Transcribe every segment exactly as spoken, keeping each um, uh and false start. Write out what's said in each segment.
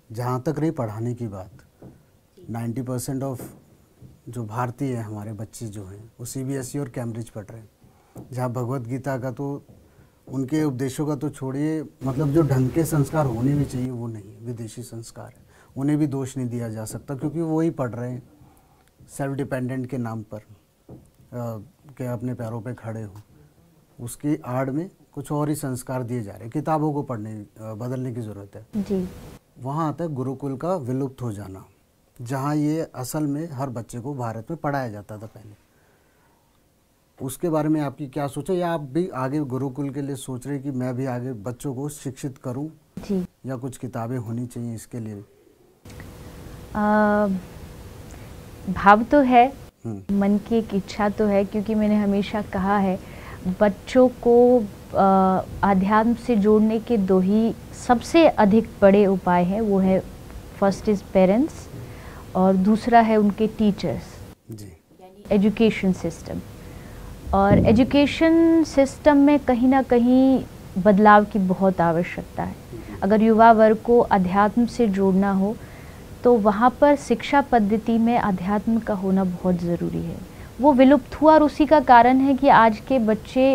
जहाँ तक रही पढ़ाने की बात, नब्बे परसेंट ऑफ जो भारतीय हैं हमारे बच्चे जो हैं वो सीबीएसई और कैम्ब्रिज पढ़ रहे हैं, जहाँ भगवत गीता का तो उनके उपदेशों का तो छोड़िए, मतलब जो ढंग के संस्कार होने भी चाहिए वो नहीं, विदेशी संस्कार है, उन्हें भी दोष नहीं दिया जा सकता क्योंकि वो ही पढ़ रहे हैं सेल्फ डिपेंडेंट के नाम पर कि अपने पैरों पे खड़े हो, उसकी आड़ में कुछ और ही संस्कार दिए जा रहे हैं। किताबों को पढ़ने बदलने की ज़रूरत है जी। वहाँ आता है गुरुकुल का विलुप्त हो जाना, जहाँ ये असल में हर बच्चे को भारत में पढ़ाया जाता था पहले। उसके बारे में आपकी क्या सोच है, या आप भी आगे गुरुकुल के लिए सोच रहे हैं कि मैं भी आगे बच्चों को शिक्षित करूं जी, या कुछ किताबें होनी चाहिए इसके लिए? आ, भाव तो है, मन की एक इच्छा तो है, क्योंकि मैंने हमेशा कहा है बच्चों को आध्यात्म से जोड़ने के दो ही सबसे अधिक बड़े उपाय हैं। वो है फर्स्ट इज पेरेंट्स और दूसरा है उनके टीचर्स, जी, एजुकेशन सिस्टम। और एजुकेशन सिस्टम में कहीं ना कहीं बदलाव की बहुत आवश्यकता है। अगर युवा वर्ग को अध्यात्म से जोड़ना हो तो वहाँ पर शिक्षा पद्धति में अध्यात्म का होना बहुत ज़रूरी है। वो विलुप्त हुआ और उसी का कारण है कि आज के बच्चे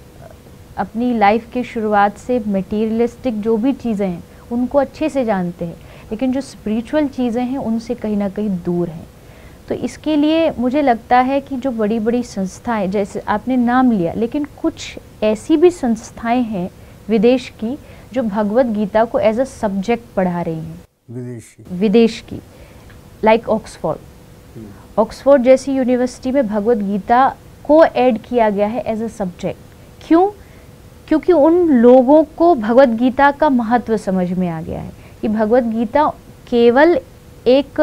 अपनी लाइफ के शुरुआत से मटेरियलिस्टिक जो भी चीज़ें हैं उनको अच्छे से जानते हैं, लेकिन जो स्पिरिचुअल चीज़ें हैं उनसे कहीं ना कहीं दूर हैं। तो इसके लिए मुझे लगता है कि जो बड़ी बड़ी संस्थाएं, जैसे आपने नाम लिया, लेकिन कुछ ऐसी भी संस्थाएं हैं विदेश की जो भगवत गीता को एज अ सब्जेक्ट पढ़ा रही हैं, विदेशी विदेश की, लाइक ऑक्सफोर्ड। ऑक्सफोर्ड जैसी यूनिवर्सिटी में भगवत गीता को ऐड किया गया है एज अ सब्जेक्ट। क्यों? क्योंकि उन लोगों को भगवत गीता का महत्व समझ में आ गया है कि भगवत गीता केवल एक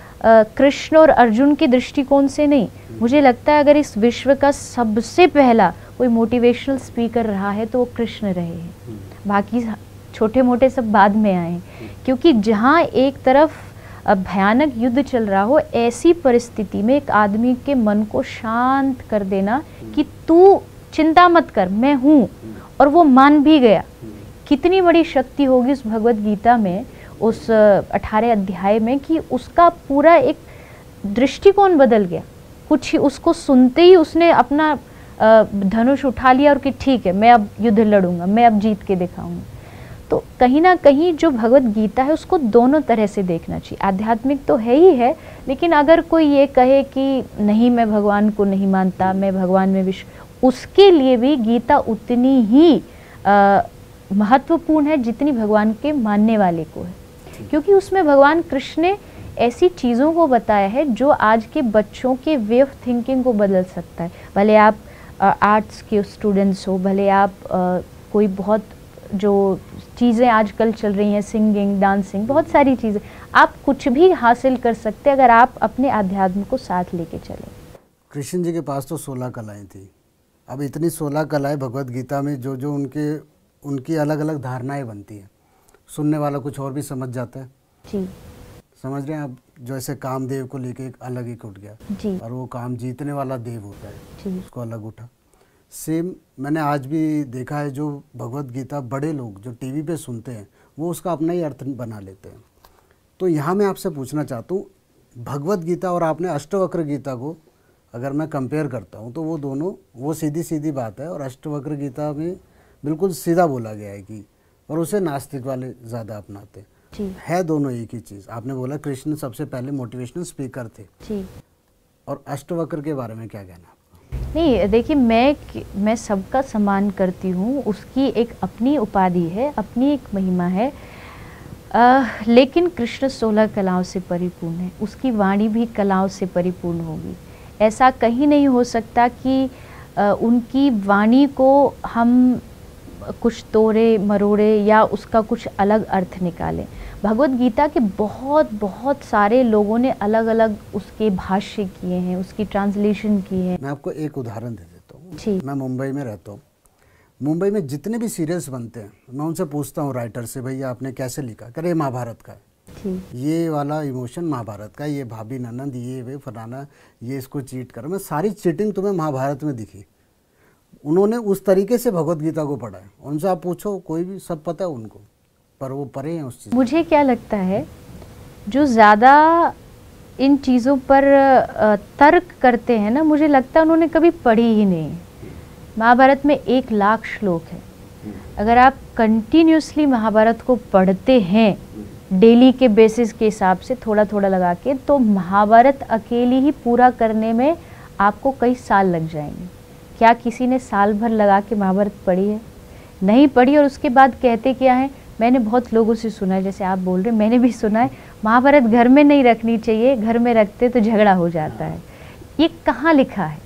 कृष्ण और अर्जुन के दृष्टिकोण से नहीं, मुझे लगता है अगर इस विश्व का सबसे पहला कोई मोटिवेशनल स्पीकर रहा है तो वो कृष्ण रहे हैं, बाकी छोटे मोटे सब बाद में आए हैं। क्योंकि जहाँ एक तरफ भयानक युद्ध चल रहा हो, ऐसी परिस्थिति में एक आदमी के मन को शांत कर देना कि तू चिंता मत कर, मैं हूँ, और वो मान भी गया, कितनी बड़ी शक्ति होगी उस भगवत गीता में, उस अठारह अध्याय में, कि उसका पूरा एक दृष्टिकोण बदल गया। कुछ ही उसको सुनते ही उसने अपना धनुष उठा लिया और कि ठीक है मैं अब युद्ध लड़ूंगा, मैं अब जीत के दिखाऊंगा। तो कहीं ना कहीं जो भगवत गीता है उसको दोनों तरह से देखना चाहिए। आध्यात्मिक तो है ही है, लेकिन अगर कोई ये कहे कि नहीं मैं भगवान को नहीं मानता, मैं भगवान में विश्वास, उसके लिए भी गीता उतनी ही आ, महत्वपूर्ण है जितनी भगवान के मानने वाले को है। क्योंकि उसमें भगवान कृष्ण ने ऐसी चीज़ों को बताया है जो आज के बच्चों के वे ऑफ थिंकिंग को बदल सकता है। भले आप आर्ट्स के स्टूडेंट्स हो, भले आप आ, कोई बहुत जो चीज़ें आजकल चल रही हैं, सिंगिंग, डांसिंग, बहुत सारी चीज़ें, आप कुछ भी हासिल कर सकते हैं अगर आप अपने अध्यात्म को साथ लेके चलें। कृष्ण जी के पास तो सोलह कलाएं थी, अब इतनी सोलह कलाएं भगवत गीता में जो जो उनके उनकी अलग अलग धारणाएं बनती हैं, सुनने वाला कुछ और भी समझ जाता है। जी, समझ रहे हैं आप? जैसे कामदेव को लेके एक अलग ही उठ गया जी, और वो काम जीतने वाला देव होता है, जी, उसको अलग उठा। सेम मैंने आज भी देखा है, जो भगवत गीता बड़े लोग जो टीवी पे सुनते हैं वो उसका अपना ही अर्थ बना लेते हैं। तो यहाँ मैं आपसे पूछना चाहता हूँ, भगवत गीता और आपने अष्टवक्र गीता को अगर मैं कंपेयर करता हूँ तो वो दोनों, वो सीधी सीधी बात है, और अष्टवक्र गीता में बिल्कुल सीधा बोला गया है कि, और उसे नास्तिक वाले ज़्यादा अपनाते हैं। है दोनों एक ही चीज़। आपने बोला कृष्ण सबसे पहले मोटिवेशनल स्पीकर थे जी, और अष्टवक्र के बारे में क्या कहना? नहीं, देखिए मैं मैं सबका सम्मान करती हूँ, उसकी एक अपनी उपाधि है, अपनी एक महिमा है, आ, लेकिन कृष्ण सोलह कलाओं से परिपूर्ण है, उसकी वाणी भी कलाओं से परिपूर्ण होगी। ऐसा कहीं नहीं हो सकता कि आ, उनकी वाणी को हम कुछ तोड़े मरोड़े या उसका कुछ अलग अर्थ निकालें। भगवत गीता के बहुत बहुत सारे लोगों ने अलग अलग उसके भाष्य किए हैं, उसकी ट्रांसलेशन की है। मैं आपको एक उदाहरण दे देता हूँ। जी, मैं मुंबई में रहता हूँ। मुंबई में जितने भी सीरियल्स बनते हैं, मैं उनसे पूछता हूँ राइटर से, भैया आपने कैसे लिखा? करे महाभारत का है, जी, ये वाला इमोशन महाभारत का, ये भाभी ननंद, ये वे फलाना, ये इसको चीट कर, मैं सारी चीटिंग तुम्हें महाभारत में दिखी। उन्होंने उस तरीके से भगवत गीता को पढ़ा है। उनसे आप पूछो, कोई भी, सब पता है उनको, पर वो परे हैं उस चीज़। मुझे क्या लगता है जो ज़्यादा इन चीज़ों पर तर्क करते हैं ना, मुझे लगता है उन्होंने कभी पढ़ी ही नहीं। महाभारत में एक लाख श्लोक है। अगर आप कंटिन्यूसली महाभारत को पढ़ते हैं डेली के बेसिस के हिसाब से थोड़ा थोड़ा लगा के, तो महाभारत अकेली ही पूरा करने में आपको कई साल लग जाएंगे। क्या किसी ने साल भर लगा के महाभारत पढ़ी है? नहीं पढ़ी। और उसके बाद कहते क्या है, मैंने बहुत लोगों से सुना है, जैसे आप बोल रहे हैं, मैंने भी सुना है महाभारत घर में नहीं रखनी चाहिए, घर में रखते तो झगड़ा हो जाता है। ये कहाँ लिखा है?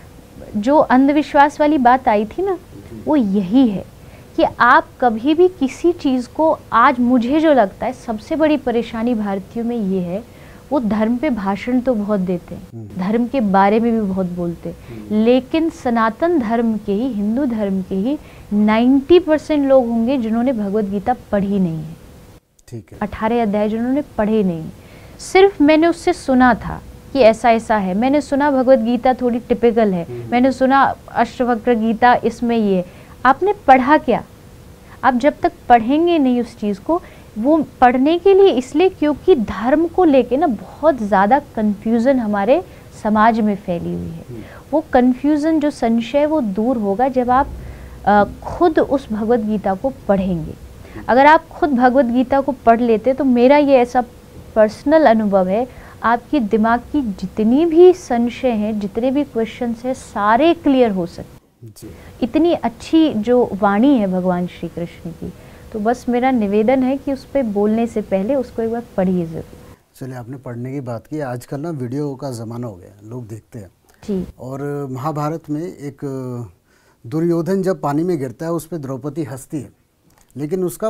जो अंधविश्वास वाली बात आई थी ना, वो यही है कि आप कभी भी किसी चीज़ को, आज मुझे जो लगता है सबसे बड़ी परेशानी भारतीयों में ये है, वो धर्म पे भाषण तो बहुत देते हैं, धर्म के बारे में भी बहुत बोलते हैं, लेकिन सनातन धर्म के ही, हिंदू धर्म के ही नब्बे परसेंट लोग होंगे जिन्होंने भगवत गीता पढ़ी नहीं है। ठीक है। अठारह अध्याय जिन्होंने पढ़े नहीं, सिर्फ मैंने उससे सुना था कि ऐसा ऐसा है, मैंने सुना भगवत गीता थोड़ी टिपिकल है, मैंने सुना अष्टवक्र गीता इसमें ये। आपने पढ़ा क्या? आप जब तक पढ़ेंगे नहीं उस चीज़ को, वो पढ़ने के लिए इसलिए क्योंकि धर्म को लेके ना बहुत ज़्यादा कन्फ्यूज़न हमारे समाज में फैली हुई है। वो कन्फ्यूज़न, जो संशय, वो दूर होगा जब आप आ, खुद उस भगवत गीता को पढ़ेंगे। अगर आप खुद भगवत गीता को पढ़ लेते, तो मेरा ये ऐसा पर्सनल अनुभव है, आपकी दिमाग की जितनी भी संशय हैं, जितने भी क्वेश्चंस हैं, सारे क्लियर हो सकते। इतनी अच्छी जो वाणी है भगवान श्री कृष्ण की, तो बस मेरा निवेदन है कि उस पर बोलने से पहले उसको एक बार पढ़िए ज़रूर। चलिए, आपने पढ़ने की बात की। आजकल ना वीडियो का ज़माना हो गया, लोग देखते हैं जी। और महाभारत में एक दुर्योधन जब पानी में गिरता है, उस पर द्रौपदी हंसती है, लेकिन उसका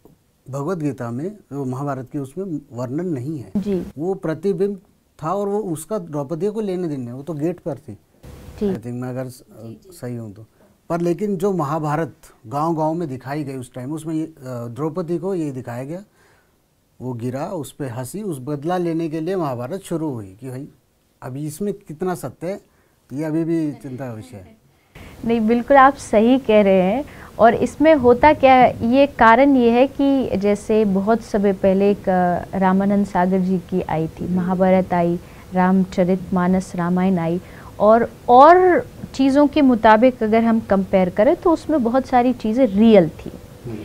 भगवत गीता में, जो महाभारत की, उसमें वर्णन नहीं है जी। वो प्रतिबिंब था और वो उसका द्रौपदी को लेने देने, वो तो गेट पर थी। आई थिंक मैं अगर सही हूँ तो। पर लेकिन जो महाभारत गांव-गांव में दिखाई गई उस टाइम, उसमें द्रौपदी को ये दिखाया गया, वो गिरा, उस पर हंसी, उस बदला लेने के लिए महाभारत शुरू हुई कि भाई अभी इसमें कितना सत्य है, ये अभी भी चिंता का विषय है। नहीं, बिल्कुल आप सही कह रहे हैं। और इसमें होता क्या है, ये कारण ये है कि जैसे बहुत समय पहले एक रामानंद सागर जी की आई थी, महाभारत आई, रामचरितमानस रामायण आई, और और चीज़ों के मुताबिक अगर हम कंपेयर करें तो उसमें बहुत सारी चीज़ें रियल थी,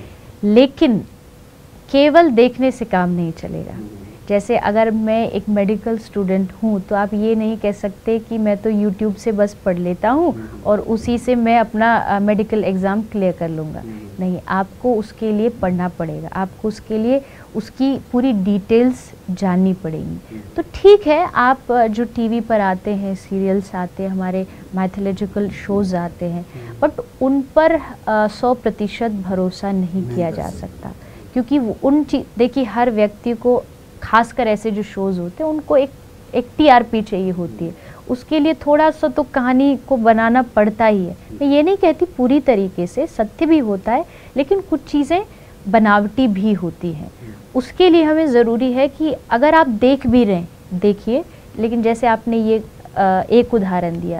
लेकिन केवल देखने से काम नहीं चलेगा। जैसे अगर मैं एक मेडिकल स्टूडेंट हूँ, तो आप ये नहीं कह सकते कि मैं तो यूट्यूब से बस पढ़ लेता हूँ और उसी से मैं अपना मेडिकल एग्ज़ाम क्लियर कर लूँगा। नहीं, आपको उसके लिए पढ़ना पड़ेगा, आपको उसके लिए उसकी पूरी डिटेल्स जाननी पड़ेंगी। तो ठीक है, आप जो टीवी पर आते हैं, सीरियल्स आते हैं, हमारे माइथोलॉजिकल शोज़ आते हैं, बट उन पर सौ प्रतिशत भरोसा नहीं किया जा सकता, क्योंकि उन चीज, देखिए, हर व्यक्ति को, खासकर ऐसे जो शोज़ होते हैं, उनको एक एक टीआरपी चाहिए होती है, उसके लिए थोड़ा सा तो कहानी को बनाना पड़ता ही है। मैं ये नहीं कहती पूरी तरीके से, सत्य भी होता है, लेकिन कुछ चीज़ें बनावटी भी होती हैं। उसके लिए हमें ज़रूरी है कि अगर आप देख भी रहे हैं, देखिए, लेकिन जैसे आपने ये आ, एक उदाहरण दिया,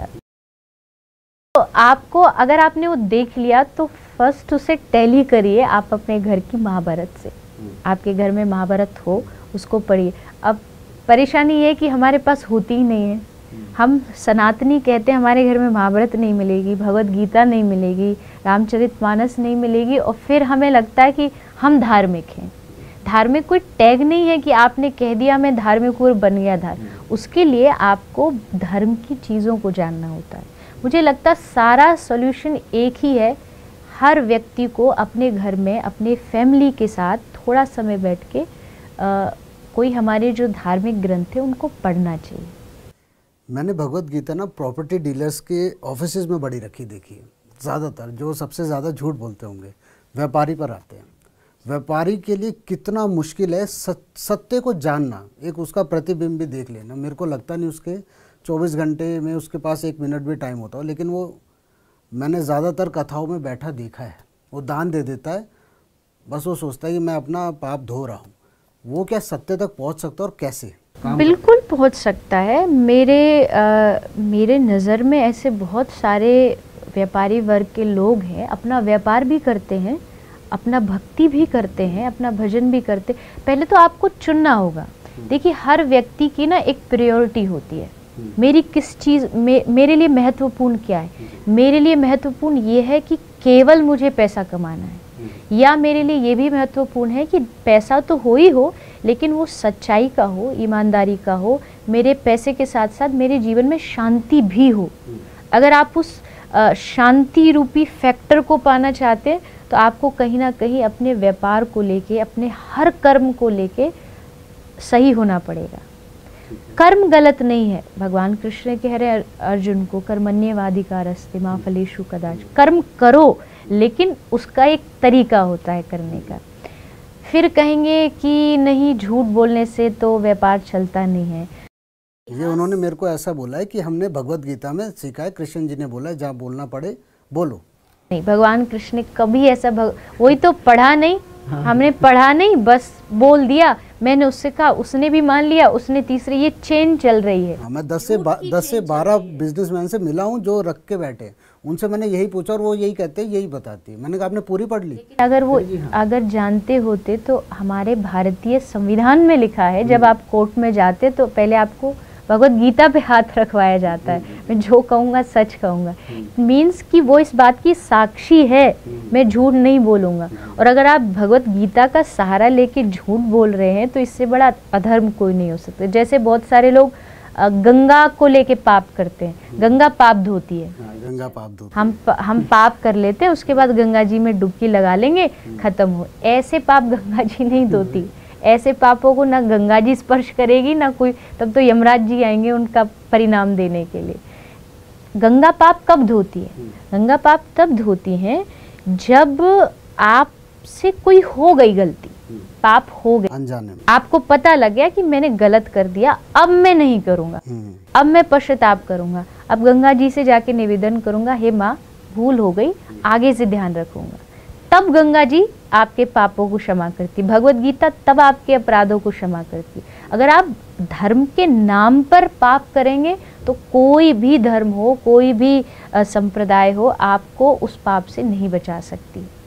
तो आपको, अगर आपने वो देख लिया, तो फर्स्ट उसे टैली करिए आप अपने घर की महाभारत से। आपके घर में महाभारत हो, उसको पढ़िए। अब परेशानी ये है कि हमारे पास होती ही नहीं है। हम सनातनी कहते हैं हमारे घर में महाभारत नहीं मिलेगी, भगवत गीता नहीं मिलेगी, रामचरितमानस नहीं मिलेगी, और फिर हमें लगता है कि हम धार्मिक हैं। धार्मिक कोई टैग नहीं है कि आपने कह दिया मैं धार्मिक और बन गया धार्मिक। उसके लिए आपको धर्म की चीज़ों को जानना होता है। मुझे लगता है सारा सॉल्यूशन एक ही है, हर व्यक्ति को अपने घर में अपने फैमिली के साथ थोड़ा समय बैठ के आ, कोई हमारे जो धार्मिक ग्रंथ है उनको पढ़ना चाहिए। मैंने भगवत गीता ना प्रॉपर्टी डीलर्स के ऑफिसेज में बड़ी रखी देखी है। ज़्यादातर जो सबसे ज़्यादा झूठ बोलते होंगे व्यापारी पर आते हैं। व्यापारी के लिए कितना मुश्किल है सत्य को जानना, एक उसका प्रतिबिंब भी देख लेना। मेरे को लगता नहीं उसके चौबीस घंटे में उसके पास एक मिनट भी टाइम होता हो, लेकिन वो, मैंने ज़्यादातर कथाओं में बैठा देखा है, वो दान दे देता है, बस वो सोचता है कि मैं अपना पाप धो रहा हूँ। वो क्या सत्य तक पहुँच सकता है और कैसे? बिल्कुल पहुँच सकता है। मेरे आ, मेरे नज़र में ऐसे बहुत सारे व्यापारी वर्ग के लोग हैं, अपना व्यापार भी करते हैं, अपना भक्ति भी करते हैं, अपना भजन भी करते। पहले तो आपको चुनना होगा देखिए हर व्यक्ति की ना एक प्रायोरिटी होती है, मेरी किस चीज़ मे, मेरे लिए महत्वपूर्ण क्या है। मेरे लिए महत्वपूर्ण ये है कि केवल मुझे पैसा कमाना है, या मेरे लिए ये भी महत्वपूर्ण है कि पैसा तो हो ही हो लेकिन वो सच्चाई का हो, ईमानदारी का हो, मेरे पैसे के साथ साथ मेरे जीवन में शांति भी हो। अगर आप उस शांति रूपी फैक्टर को पाना चाहते हैं तो आपको कहीं ना कहीं अपने व्यापार को लेके, अपने हर कर्म को लेके सही होना पड़ेगा। कर्म गलत नहीं है, भगवान कृष्ण कह रहे अर्जुन को कर्मण्येवाधिकारस्ते मा फलेषु कदाचन, कर्म करो लेकिन उसका एक तरीका होता है करने का। फिर कहेंगे कि नहीं झूठ बोलने से तो व्यापार चलता नहीं है। ये उन्होंने मेरे को ऐसा बोला है कि हमने भगवत गीता में सीखा है, कृष्ण जी ने बोला है जहाँ बोलना पड़े बोलो। नहीं, भगवान कृष्ण ने कभी ऐसा भग... वही तो पढ़ा नहीं, हाँ। हमने पढ़ा नहीं, बस बोल दिया, मैंने उससे कहा, उसने भी मान लिया, उसने तीसरे, ये चेन चल रही है। हाँ, मैं दस से दस से बारह बिजनेसमैन से मिला हूँ जो रख के बैठे, उनसे मैंने यही पूछा और वो यही कहते हैं, यही बताती है। मैंने कहा आपने पूरी पढ़ ली? अगर वो अगर जानते होते तो हमारे भारतीय संविधान में लिखा है जब आप कोर्ट में जाते तो पहले आपको भगवत गीता पे हाथ रखवाया जाता है। मैं जो कहूँगा सच कहूँगा, मीन्स कि वो इस बात की साक्षी है, मैं झूठ नहीं बोलूँगा। और अगर आप भगवत गीता का सहारा लेके झूठ बोल रहे हैं तो इससे बड़ा अधर्म कोई नहीं हो सकता। जैसे बहुत सारे लोग गंगा को लेके पाप करते हैं, गंगा पाप धोती है, गंगा पाप धोती, हम हम पाप कर लेते हैं, उसके बाद गंगा जी में डुबकी लगा लेंगे, खत्म हो। ऐसे पाप गंगा जी नहीं धोती, ऐसे पापों को ना गंगा जी स्पर्श करेगी ना कोई, तब तो यमराज जी आएंगे उनका परिणाम देने के लिए। गंगा पाप कब धोती है? गंगा पाप तब धोती है जब आपसे कोई हो गई गलती, पाप हो गए अनजाने में, आपको पता लग गया कि मैंने गलत कर दिया, अब मैं नहीं करूँगा, अब मैं पश्चाताप करूँगा, अब गंगा जी से जाके निवेदन करूँगा, हे माँ भूल हो गई, आगे से ध्यान रखूँगा। तब गंगा जी आपके पापों को क्षमा करती, भगवत गीता तब आपके अपराधों को क्षमा करती। अगर आप धर्म के नाम पर पाप करेंगे तो कोई भी धर्म हो, कोई भी संप्रदाय हो, आपको उस पाप से नहीं बचा सकती।